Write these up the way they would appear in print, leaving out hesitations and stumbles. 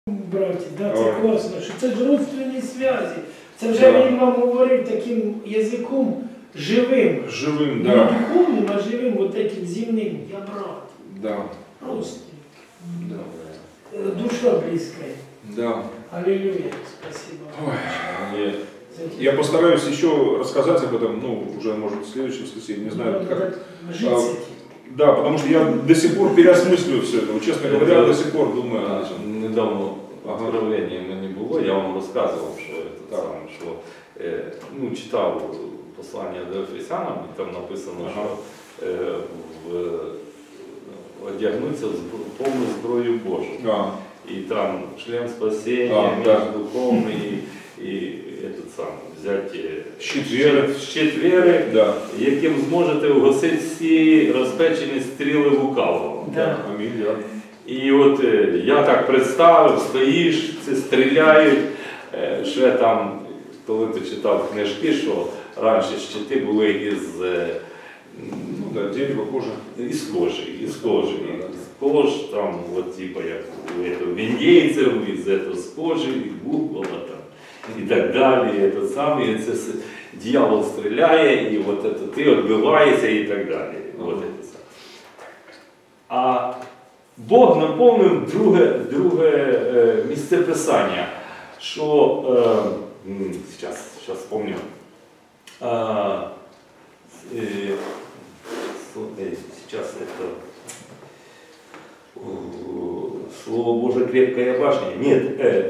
Браті, да, це класно, що це ж родственні зв'язі. Це вже він вам говорив таким язиком живим. Живим, Не да. духовним, а живим, вот этим земним. Я брат. Да. Родственник. Да. Душа близкая. Да. Аллилуйя. Спасибо. Ой. Я постараюсь еще рассказать об этом, ну, уже, может, в следующем воскресенье, не знаю, как. Да, потому что я до сих пор переосмысливаю все это. Честно говоря, до сих пор думаю об этом. Недавно відправлення мені було, я вам розказував, що ну, читав послання до Ефесянам, і там написано, що одягнуться в повну зброю Божу. І там шлем спасіння, меч духовний, і взяти щит віри, яким зможете угасити всі розпечені стріли лукавого. І от я так представив, стоїш, це стріляють, ще там, коли ти читав книжки, що раніше щити були із дерева, кожи. Із кожи. Кож, там, от, типа, як у індійців, з кожи, буквала там, і так далі. І це дьявол стріляє, і от, ти відбиваєшся і так далі. А Бог наповнив друге місце Писання, що, зараз спомню, сейчас это Слово Божие крепкая башня. Нет,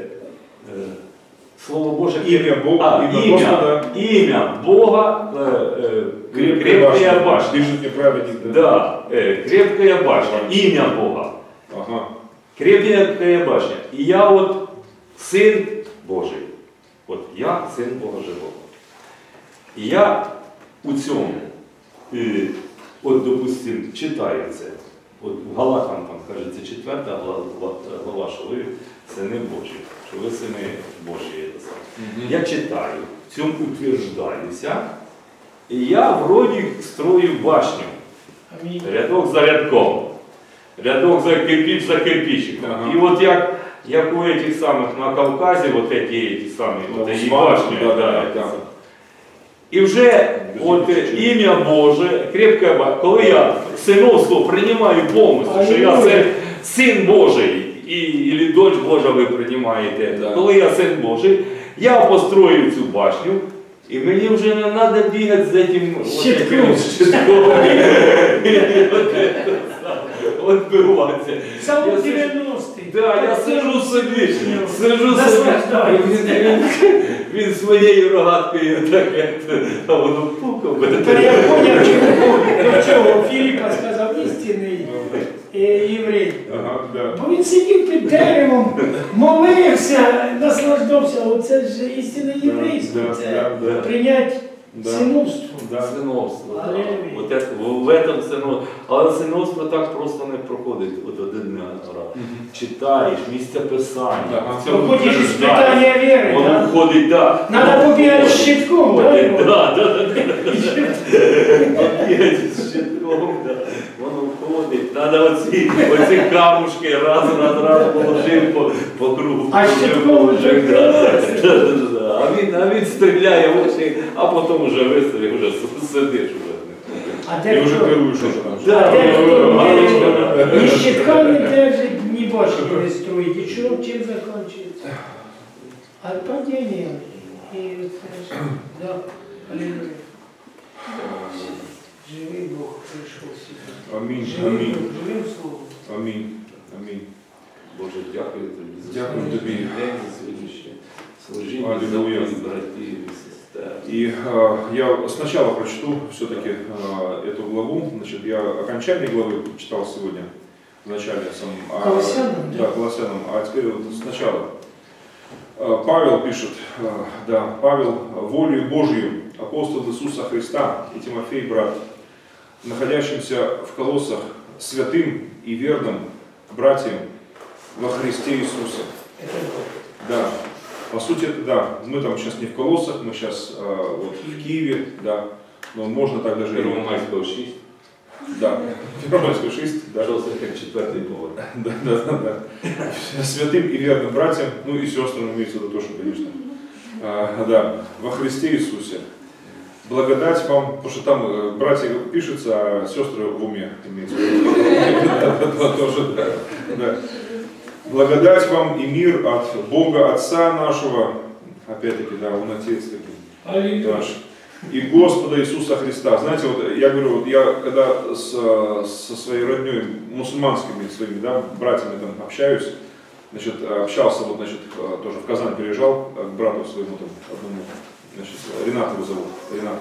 Слово Божие имя Бога, имя Бога крепкая башня. Бежит неправедник. Да, крепкая башня, имя Бога. Ага. Крепкая башня. И я вот сын Божий. Вот я сын Бога живого. І я у цьому, от, допустим, читаю це, от в Галатам там кажеться 4 глава, що ви сини Божі, що ви сини Божі. Я читаю, в цьому утверждаюся, і я вроді строю башню, рядок за рядком, рядок за кирпичиком. І от як у этих самих на Кавказі, вот эти самі, вот эти башні, і вже от ім'я Боже, крепка башня, коли я синовство приймаю повністю, що я син Божий, і дочь Божа ви приймаєте, коли я син Божий, я построю цю башню, і мені вже не треба бігати з цим щитком. Відбиватися. Саме 90-й. Так, я сижу собі, він своєю рогаткою так, а воно пукав. Тепер я поняв, чого Філіпа сказав істинний єврей. Бо він сидів під деревом, молився, наслаждався. Оце ж істинне єврейство, це прийняти синовство. Синовство. В этом синовство. Але синовство так просто не проходить от один раз. Читаєш, місця писання. Проходиш іспитання віри. Воно входить, так. Треба побігати з щитком, так? Побігати з щитком, так. Воно входить. Треба оці камушки раз положив по кругу. А щитком вже вкривається. А він стріляє в очі, а потім вже вистрілив, вже сидиш. І вже керуєш уже. Ні щитка не держить, ні башні не строїть. І чим закінчується? А падіння. І це ж, да, алілуя. Живий Бог прийшов сюди. Амінь. Живим словом. Амінь. Амінь. Боже, дякую тобі за тобі день, за сьогоднішнє служіння, за твої братів і сестер. И я сначала прочту все-таки эту главу. Значит, я окончание главы читал сегодня, в начале. Колоссянам? Да, Колоссянам. А теперь вот сначала. Павел пишет, Павел, волею Божью, апостол Иисуса Христа и Тимофей, брат, находящимся в Колоссах, святым и верным братьям во Христе Иисусе. Да. По сути, да, мы там сейчас не в Колоссах, мы сейчас вот в Киеве, да, но можно так даже... Первомайського 6. Да, первомайский шесть, да. Пожалуйста, как четвертый повод. Да. Святым и верным братьям, ну и сестрам имеется в виду тоже, конечно. Да, во Христе Иисусе. Благодать вам, потому что там братья пишутся, а сестры в уме имеется в виду. Тоже, да. Благодать вам и мир от Бога Отца нашего, опять-таки, да, Он Отец такой наш, и Господа Иисуса Христа. Знаете, вот я говорю, вот я когда со своей родней, мусульманскими своими, да, братьями там общаюсь, значит, общался, вот, значит, тоже в Казань переезжал к брату своему там одному, значит, Ренат его зовут, Ренат.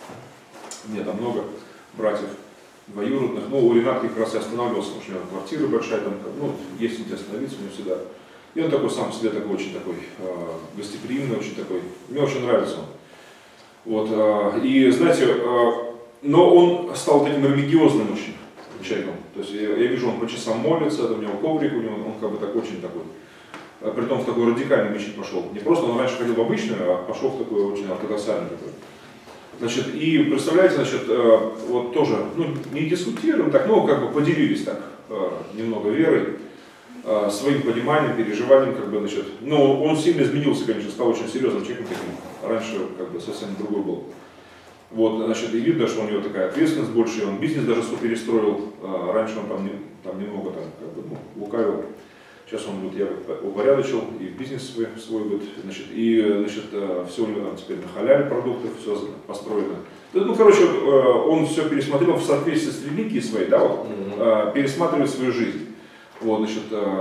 У меня там много братьев двоюродных, ну, у Рената как раз и останавливался, потому что у него квартира большая, там, ну, есть где остановиться у него всегда. И он такой сам себе такой, очень такой гостеприимный, очень такой, мне очень нравится он. Вот, и знаете, но он стал таким религиозным очень человеком. То есть я вижу, он по часам молится, у него коврик, у него, он как бы так очень такой. Притом в такой радикальный мечеть пошел. Не просто он раньше ходил в обычную, а пошел в такой очень ортодоксальный такой. Значит, и представляете, значит, вот тоже, ну, не дискутируем так, но как бы поделились так немного верой, своим пониманием, переживанием, как бы, значит, но он сильно изменился, конечно, стал очень серьезным человеком таким, раньше как бы совсем другой был. Вот, значит, и видно, что у него такая ответственность больше, и он бизнес даже свой перестроил, раньше он там немного там, как бы, ну, лукавил. Сейчас он вот, я упорядочил, и бизнес свой вот, значит, и, значит, все у него там теперь на халяле продуктов, все построено. Ну, короче, он все пересмотрел в соответствии с религией своей, да, вот, пересматривает свою жизнь. Вот, значит,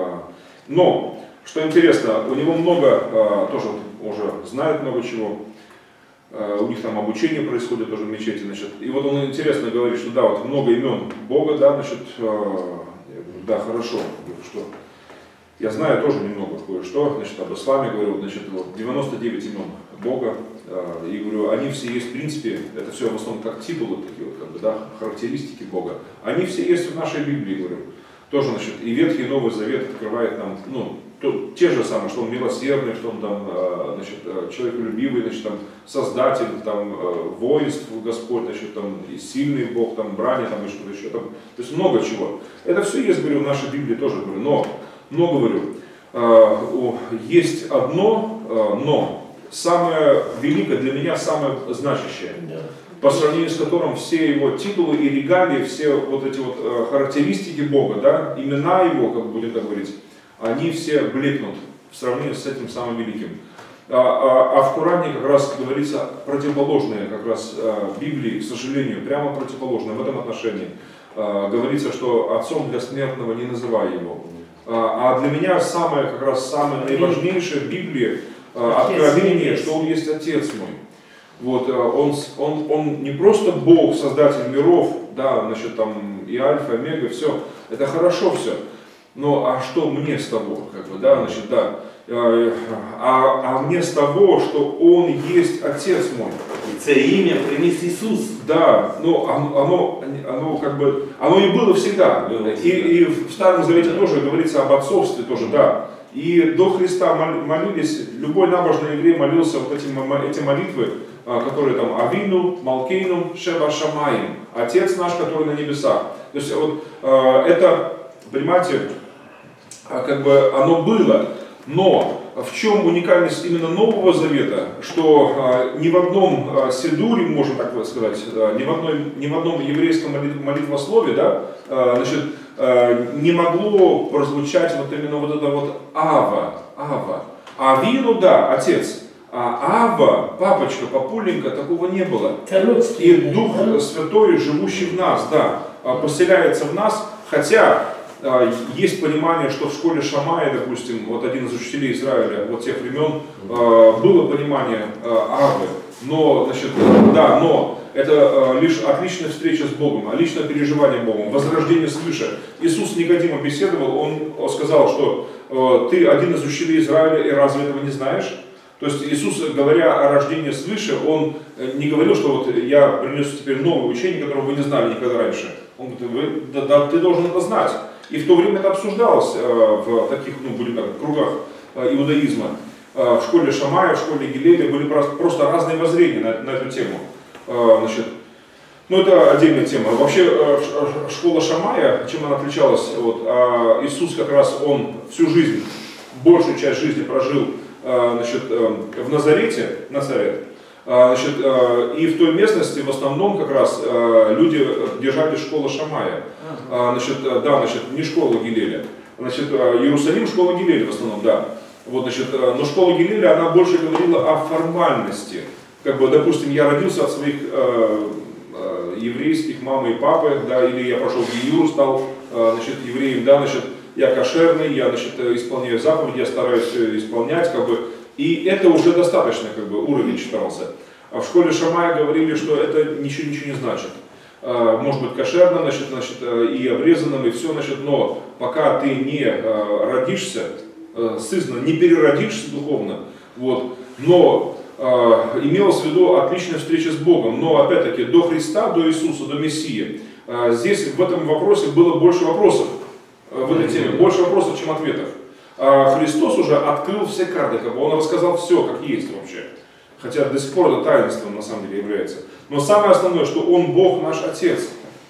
но, что интересно, у него много, тоже уже знает много чего, у них там обучение происходит тоже в мечети, значит, и вот он интересно говорит, что да, вот много имен Бога, да, значит, я говорю, да, хорошо, что я знаю тоже немного кое-что, значит, об исламе, говорю, значит, вот 99 имен Бога, и говорю, они все есть, в принципе, это все в основном как титулы такие вот, как бы, да, характеристики Бога, они все есть в нашей Библии, говорю, тоже, значит, и Ветхий и Новый Завет открывает нам, ну, те же самые, что он милосердный, что он там, значит, человеколюбивый, значит, там, создатель, там, воинств Господь, значит, там, и сильный Бог, там, брани, там, и что-то еще, там, то есть много чего. Это все есть, говорю, в нашей Библии тоже, говорю, но говорю, есть одно, но самое великое для меня, самое значащее, по сравнению с которым все его титулы и регалии, все вот эти вот характеристики Бога, да, имена его, как будем так говорить, они все блекнут в сравнении с этим самым великим. А в Коране как раз говорится противоположное, как раз Библии, к сожалению, прямо противоположное в этом отношении. Говорится, что отцом для смертного не называй его. А для меня самое, как раз самое наиважнейшее в Библии откровение, что он есть Отец мой. Вот, он не просто Бог, Создатель миров, да, значит, там и Альфа, и Омега, все, это хорошо все. Но а что мне с того, как бы, да, значит, да, а мне с того, что Он есть Отец мой. И це имя принес Иисус. Да, ну оно как бы, оно и было всегда. И в Старом Завете тоже говорится об отцовстве тоже, да. И до Христа молились, любой набожный еврей молился вот эти молитвы, которые там Авину, Малкейну, Шева Шамаим, Отец наш, который на небесах. То есть вот это, понимаете, как бы оно было, но в чем уникальность именно Нового Завета, что ни в одном седуре, можно так сказать, ни в одном еврейском молитвослове, да, значит, не могло прозвучать вот именно вот это вот Ава. Авину, да, Отец. А Ава, папочка, папуленька, такого не было. И Дух Святой, живущий в нас, да, поселяется в нас, хотя есть понимание, что в школе Шамая, допустим, вот один из учителей Израиля вот тех времен, было понимание Авы, но, значит, да, но это лишь отличная встреча с Богом, личное переживание Богом, возрождение свыше. Иисус с Никодимом беседовал, он сказал, что ты один из учителей Израиля, и разве этого не знаешь? То есть Иисус, говоря о рождении свыше, Он не говорил, что вот я принесу теперь новое учение, которого вы не знали никогда раньше. Он говорит, да, ты должен это знать. И в то время это обсуждалось в таких, ну, будем так, кругах иудаизма. В школе Шамая, в школе Гилеля были просто разные воззрения на эту тему. Значит, Ну, это отдельная тема. Вообще, школа Шамая, чем она отличалась? Вот, Иисус как раз, он всю жизнь, большую часть жизни прожил значит, в Назарете, значит, и в той местности в основном как раз люди держали школу Шамая. Значит, да, значит, не школа Гилеля. Значит, Иерусалим, школа Гилеля в основном, да. Вот, значит, но школа Гилеля, она больше говорила о формальности. Как бы, допустим, я родился от своих еврейских мамы и папы, да, или я пошел в Гиюр, стал, значит, евреем, да, значит, я кошерный, я, значит, исполняю заповеди, я стараюсь исполнять, как бы, и это уже достаточно, как бы, уровень считался. А в школе Шамая говорили, что это ничего не значит. Может быть кошерным, значит, и обрезанным, и все, значит, но пока ты не родишься, сызнанно, не переродишься духовно, вот, но имелось в виду отличная встреча с Богом, но опять-таки до Христа, до Иисуса, до Мессии, здесь в этом вопросе было больше вопросов, в этой теме, больше вопросов, чем ответов. Христос уже открыл все карты, как бы, он рассказал все, как есть вообще. Хотя до сих пор это таинством на самом деле является. Но самое основное, что Он Бог наш Отец.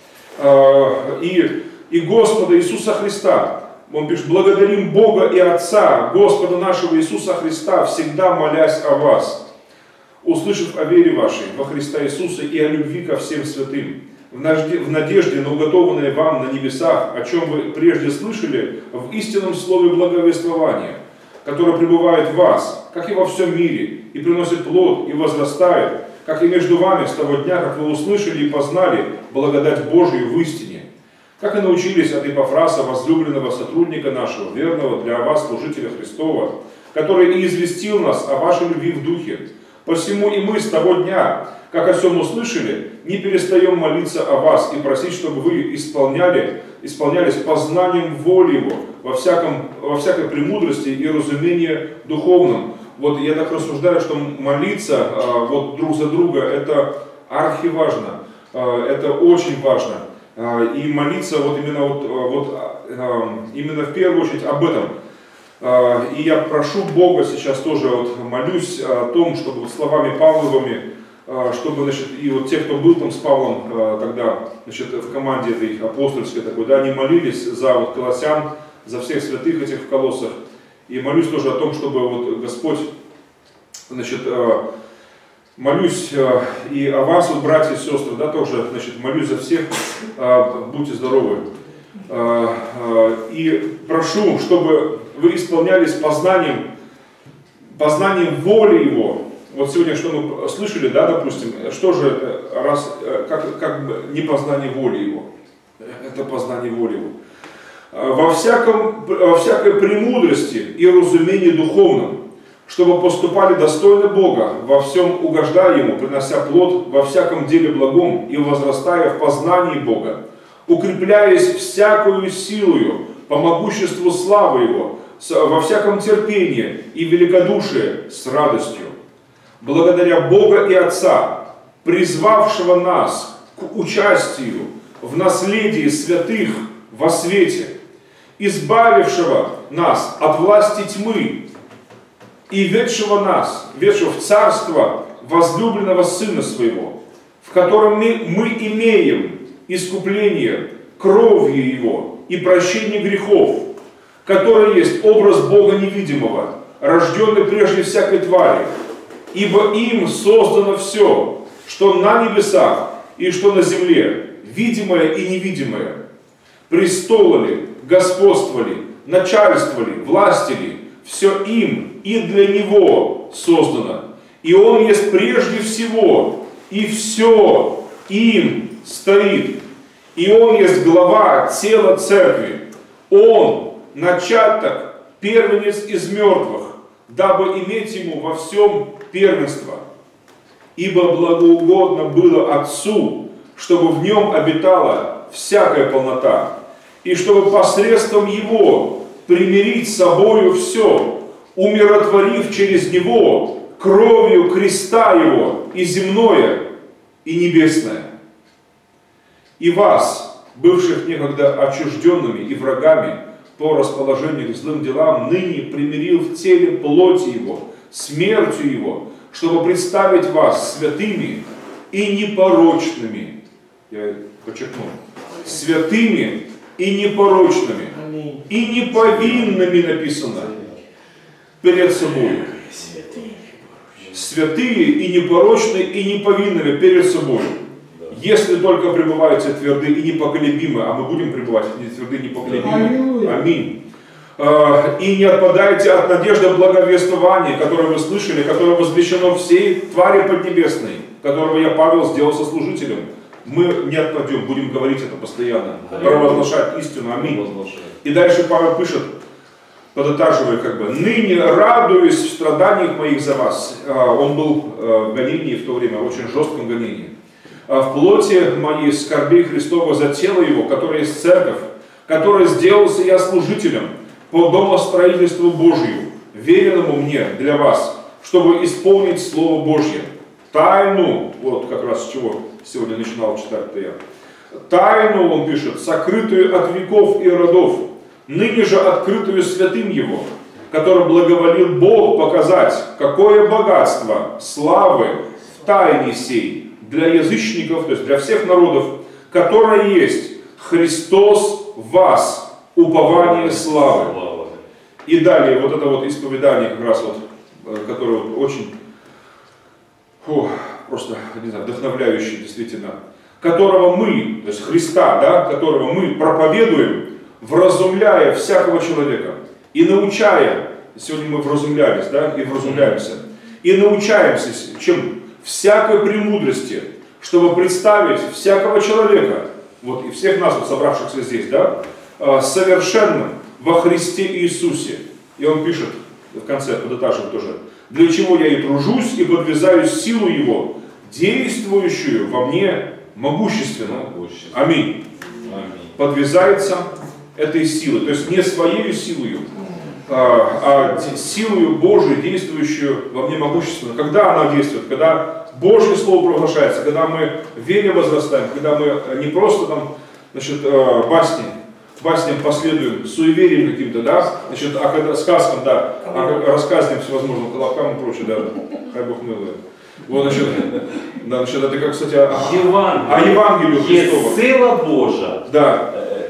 И Господа Иисуса Христа. Он пишет: благодарим Бога и Отца, Господа нашего Иисуса Христа, всегда молясь о вас, услышав о вере вашей во Христа Иисуса и о любви ко всем святым, в надежде на уготованное вам на небесах, о чем вы прежде слышали, в истинном слове благовествования, которое пребывает в вас, как и во всем мире, и приносит плод, и возрастает, как и между вами с того дня, как вы услышали и познали благодать Божию в истине, как и научились от Епафраса, возлюбленного сотрудника нашего, верного для вас, служителя Христова, который и известил нас о вашей любви в духе. Посему и мы с того дня, как о всем услышали, не перестаем молиться о вас и просить, чтобы вы исполнялись познанием воли Его во всякой премудрости и разумении духовном. Вот я так рассуждаю, что молиться вот друг за друга, это архиважно, это очень важно. И молиться вот именно в первую очередь об этом. И я прошу Бога сейчас тоже, вот, молюсь о том, чтобы вот словами Павловыми, чтобы, значит, и вот те, кто был там с Павлом тогда, значит, в команде этой апостольской такой, да, они молились за вот колоссян, за всех святых этих в Колоссах. И молюсь тоже о том, чтобы вот Господь, значит, молюсь и о вас, вот, братья и сестры, да, тоже, значит, молюсь за всех, будьте здоровы. И прошу, чтобы вы исполнялись познанием воли Его. Вот сегодня, что мы слышали, да, допустим, что же это, раз, как бы не познание воли Его, это познание воли Его. Во всякой премудрости и разумении духовном, чтобы поступали достойно Бога, во всем угождая Ему, принося плод во всяком деле благом и возрастая в познании Бога, укрепляясь всякую силою по могуществу славы Его, во всяком терпении и великодушии с радостью, благодаря Бога и Отца, призвавшего нас к участию в наследии святых во свете, избавившего нас от власти тьмы и ведшего в царство возлюбленного Сына Своего, в котором мы имеем искупление кровью Его и прощение грехов, который есть образ Бога невидимого, рожденный прежде всякой твари, ибо им создано все, что на небесах и что на земле, видимое и невидимое, престолы, господствовали, начальствовали, властили, все им и для Него создано. И Он есть прежде всего, и все им стоит. И Он есть глава тела церкви. Он начаток, первенец из мертвых, дабы иметь Ему во всем первенство. Ибо благоугодно было Отцу, чтобы в Нем обитала всякая полнота, и чтобы посредством Его примирить с собою все, умиротворив через Него кровью креста Его и земное, и небесное. И вас, бывших некогда отчужденными и врагами по расположению к злым делам, ныне примирил в теле плоти Его, смертью Его, чтобы представить вас святыми и непорочными я подчеркну, святыми и непорочными, Аминь. и неповинными написано перед собой. Святые и непорочные и неповинными перед собой. Если только пребываете тверды и непоколебимы, а мы будем пребывать не тверды и непоколебимы. Аминь. И не отпадайте от надежды благовествования, которое вы слышали, которое возвещено всей твари поднебесной, которого я, Павел, сделал сослужителем. Мы не отпадем, будем говорить это постоянно, провозглашать истину. Аминь. И дальше Павел пишет, подытаживая ныне радуюсь в страданиях моих за вас. Он был в гонении в то время, очень жестком гонении. В плоти моей скорбей Христова за тело его, которое есть церковь, которое сделался я служителем по домостроительству Божию, веренному мне для вас, чтобы исполнить Слово Божье. Тайну, вот как раз с чего сегодня начинал читать-то я. Тайну, он пишет, сокрытую от веков и родов, ныне же открытую святым его, который благоволил Бог показать, какое богатство славы в тайне сей для язычников, то есть для всех народов, которое есть Христос в вас, упование славы. И далее вот это вот исповедание, как раз вот, которое вот очень просто, не знаю, вдохновляющее действительно, которого мы, то есть Христа, да, которого мы проповедуем, вразумляя всякого человека и научая, сегодня мы вразумлялись, да, и вразумляемся, и научаемся, чем всякой премудрости, чтобы представить всякого человека, вот и всех нас, вот, собравшихся здесь, да, совершенным во Христе Иисусе. И он пишет в конце, подытаживает тоже, для чего я и тружусь, и подвязаю силу Его, действующую во мне могущественно. Аминь. Подвязается этой силой, то есть не своей силой, а силою Божией, действующую во мне могущественно. Когда она действует? Когда Божье Слово провозглашается, когда мы в вере возрастаем, когда мы не просто там, значит, басням последуем, суеверием каким-то, да, значит, а когда сказкам, да, рассказываем всевозможным колобкам и прочее, да, хай Бог милует. Вот, значит, да, значит, это как, кстати, Евангелию Христова. Сила Божия. Да.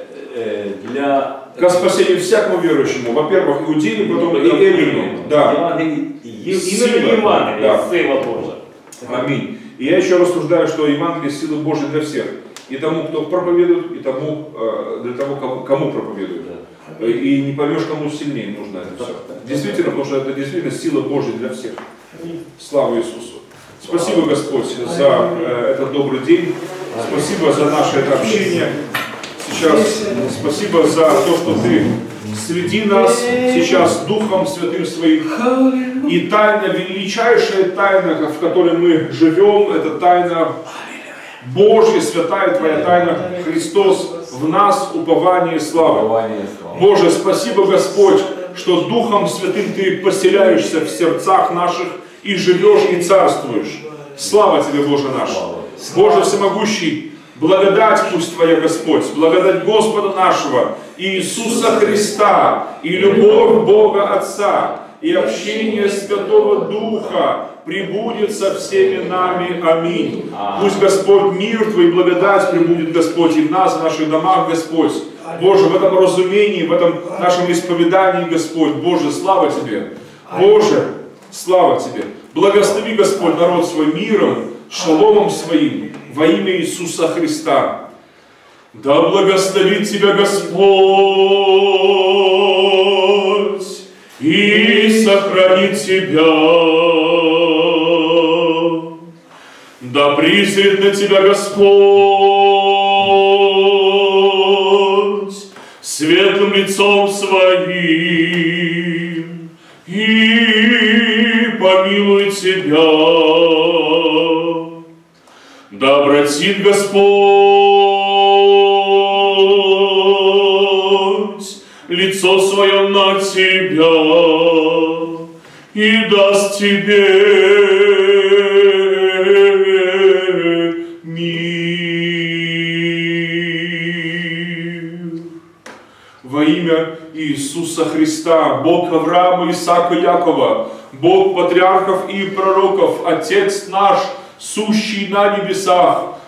Ко спасению всякому верующему, во-первых, иудею, потом и эллину. Да. Именно Евангелие, да. Сила Божия. Аминь. И я еще рассуждаю, что Евангелие сила Божия для всех. И тому, кто проповедует, и тому, для того, кому проповедует. И не поймешь, кому сильнее нужно это все. Действительно, потому что это действительно сила Божия для всех. Слава Иисусу. Спасибо, Господь, за этот добрый день. Спасибо за наше это общение. Сейчас спасибо за то, что Ты среди нас сейчас Духом Святым Своим. И тайна, величайшая тайна, в которой мы живем, это тайна Божья, святая Твоя тайна, Христос в нас, упование и слава. Боже, спасибо, Господь, что Духом Святым Ты поселяешься в сердцах наших и живешь и царствуешь. Слава Тебе, Боже наш. Боже всемогущий, благодать пусть Твоя, Господь, благодать Господа нашего, Иисуса Христа, и любовь Бога Отца, и общение Святого Духа пребудет со всеми нами. Аминь. Пусть, Господь, мир Твой, благодать пребудет, Господь, и в нас, в наших домах, Господь. Боже, в этом разумении, в этом нашем исповедании, Господь. Боже, слава Тебе. Боже, слава Тебе. Благослови, Господь, народ свой миром, шаломом своим, во имя Иисуса Христа. Да благословит Тебя Господь и сохранит Тебя. Да призрит на Тебя Господь светлым лицом Своим и помилует Тебя. Да обратит Господь лицо Свое на тебя и даст тебе мир. Во имя Иисуса Христа, Бог Авраама, Исаака, Якова, Бог патриархов и пророков, Отец наш, сущий на небесах,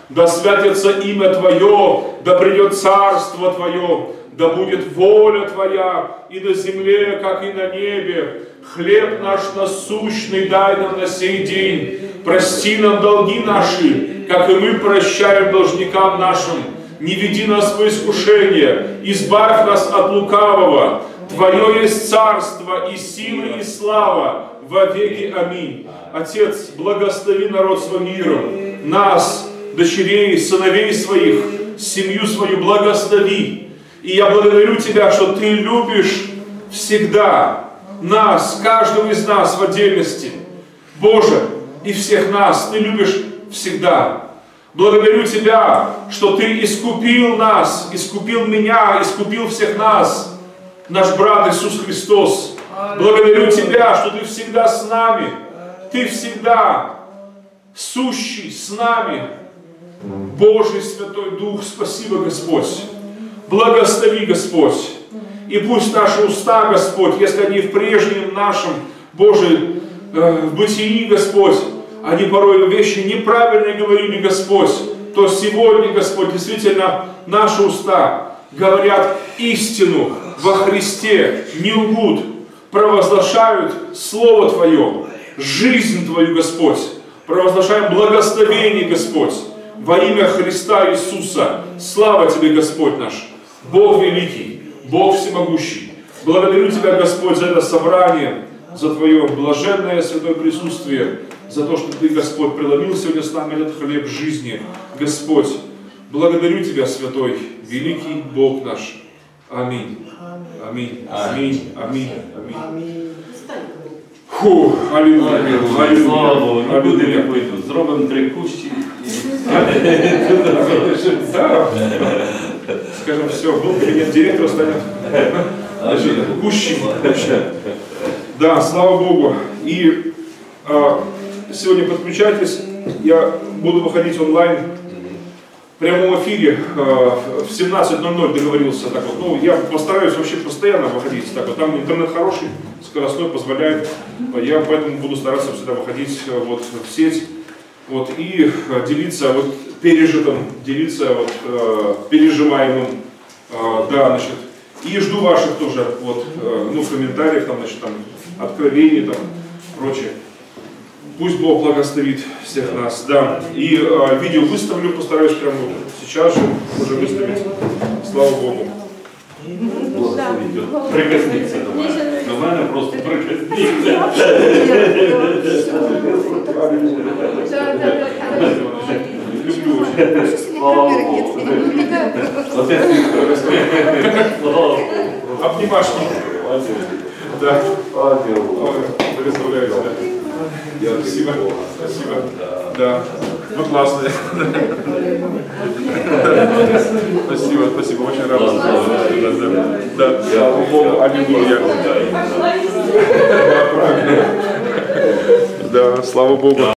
Да святится имя Твое, да придет царство Твое, да будет воля Твоя и на земле, как и на небе. Хлеб наш насущный дай нам на сей день. Прости нам долги наши, как и мы прощаем должникам нашим. Не веди нас в искушение, избавь нас от лукавого. Твое есть царство и сила и слава во веки. Аминь. Отец, благослови народ свой миром, нас, дочерей, сыновей своих, семью свою благослови. И я благодарю Тебя, что Ты любишь всегда нас, каждого из нас в отдельности. Боже, и всех нас Ты любишь всегда. Благодарю Тебя, что Ты искупил нас, искупил меня, искупил всех нас, наш брат Иисус Христос. Благодарю Тебя, что Ты всегда с нами, Ты всегда сущий с нами. Божий Святой Дух, спасибо, Господь. Благослови, Господь. И пусть наши уста, Господь, если они в прежнем нашем, Боже, в бытии, Господь, они порой вещи неправильные говорили, Господь, то сегодня, Господь, действительно наши уста говорят истину во Христе, не лгут, провозглашают Слово Твое, жизнь Твою, Господь, провозглашаем благословение, Господь, во имя Христа Иисуса. Слава Тебе, Господь наш, Бог великий, Бог всемогущий. Благодарю Тебя, Господь, за это собрание, за Твое блаженное святое присутствие, за то, что Ты, Господь, преломил сегодня с нами этот хлеб жизни. Господь, благодарю Тебя, Святой, великий Бог наш. Аминь. Аминь. Аминь. Аминь. Аминь. Фу, аллилуйя. Слава Богу, нікуди не пойду. Зробимо 3 кущі. Скажем, все, был клиент, директор станет кущим. Да, слава Богу. И сегодня подключайтесь. Я буду выходить онлайн в прямом эфире в 17:00 договорился. Так вот. Ну, я постараюсь вообще постоянно выходить. Так вот. Там интернет хороший, скоростной, позволяет. Я поэтому буду стараться всегда выходить вот, в сеть вот, и делиться вот, пережитым, делиться вот, переживаемым. Да, значит, и жду ваших тоже вот, ну, комментариев, там, значит, там, откровений, там, прочее. Пусть Бог благословит всех нас. Да. И видео выставлю, постараюсь прямо сейчас же уже выставить. Слава Богу. Прикосніться до мене. До мене просто прикосніться. Люблю очень. Слава Богу. Обнимашки. Да. Благословляю тебя. Спасибо. Спасибо. Да. Ну классные. Спасибо, спасибо. Очень рад. Да. Слава Богу. Аллилуйя. Да, слава Богу.